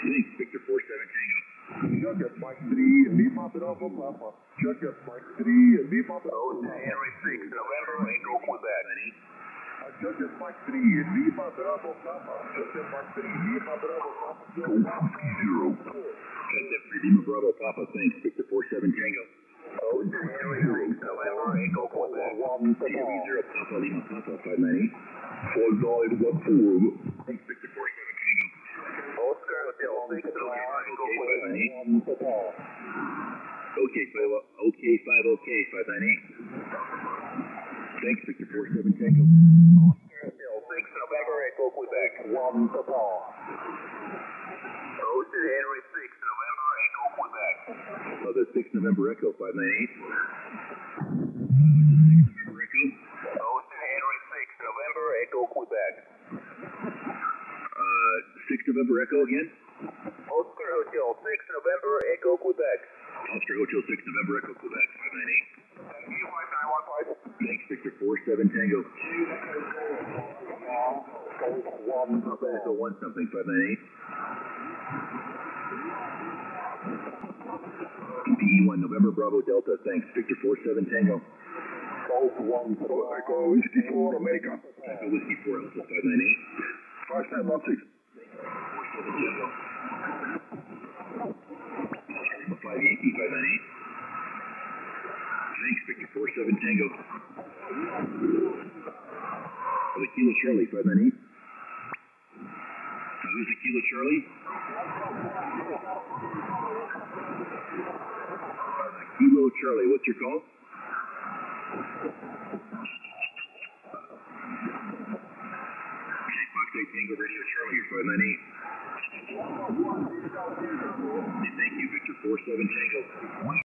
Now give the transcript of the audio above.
Thanks, Victor 47 Tango. Check it, Mike 3, and me pop it up on Papa. Check it, Mike 3, and me pop it up on Papa. Henry 6, November, Echo, Quebec. Check it, Mike 3, and me pop it up on Papa. Check it, Mike 3, and me pop it up on Papa. Go 0. Check that 3 Lima Bravo Papa, thanks, Victor 47 Tango. Henry 6, November, Echo, Quebec. Henry 0, Papa, Lima Papa, 598. 4914. Thanks, Victor 47 Tango. Oscar Hotel 6, November, Echo, Quebec. Okay, 5 OK, 598. Thanks, Victor 47 Tango. Oscar Hotel 6, November, Echo, Quebec. Hosted Henry 6, November, Echo, Quebec. Other 6 November Echo, 598. 6 November Echo. Hosted Henry 6, November, Echo, Quebec. 6 November Echo again. Oscar Hotel 6, November, Echo, Quebec. Oscar Hotel 6 November Echo, Quebec, 598. Thank you, 5915. Thanks, Victor 47 Tango. Echo 1 something, 598. PE1 November Bravo Delta, thanks, Victor 47 Tango. Echo Whiskey 4 America. Echo Whiskey 4 Alpha, 598. 5716. 47 Tango. 5 Yankee, 598. Thanks, Victor 47 Tango. The Kilo Charlie, 598. Who's the Kilo Charlie? Kilo Charlie, what's your call? Okay, Fox 8 Tango Radio Charlie, you're 598. Thank you, Victor 47 Tango.